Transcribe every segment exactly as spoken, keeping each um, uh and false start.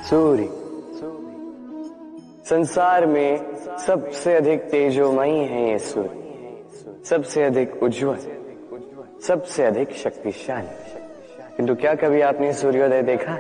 सूर्य संसार में सबसे अधिक तेजोमयी है ये सूर्य, सबसे अधिक उज्जवल, सबसे अधिक शक्तिशाली। किंतु क्या कभी आपने सूर्योदय देखा?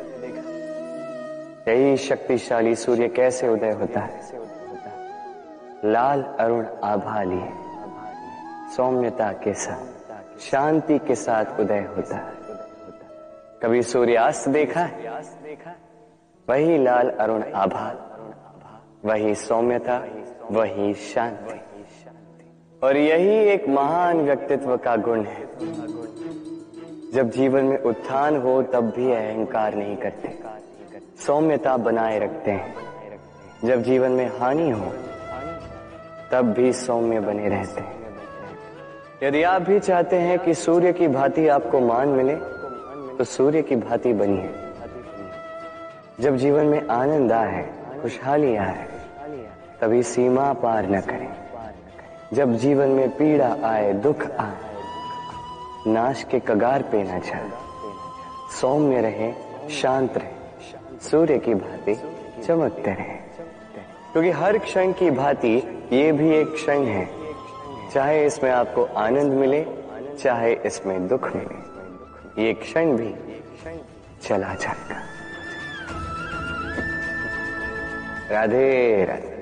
यही शक्तिशाली सूर्य कैसे उदय होता है? लाल अरुण आभा लिए सौम्यता के साथ, शांति के साथ उदय होता है। कभी सूर्यास्त देखा है? वही लाल अरुण आभा, वही सौम्यता, वही शांति। और यही एक महान व्यक्तित्व का गुण है। जब जीवन में उत्थान हो तब भी अहंकार नहीं करते, सौम्यता बनाए रखते हैं। जब जीवन में हानि हो तब भी सौम्य बने रहते हैं। यदि आप भी चाहते हैं कि सूर्य की भांति आपको मान मिले तो सूर्य की भांति बनिए। जब जीवन में आनंद आए, खुशहाली आए, तभी सीमा पार न करें। जब जीवन में पीड़ा आए, दुख आए, नाश के कगार पे न जाए। सौम्य रहे, शांत रहे, सूर्य की भांति चमकते रहे। क्योंकि हर क्षण की भांति ये भी एक क्षण है, चाहे इसमें आपको आनंद मिले, चाहे इसमें दुख मिले, ये क्षण भी चला जाएगा। राधे राधे।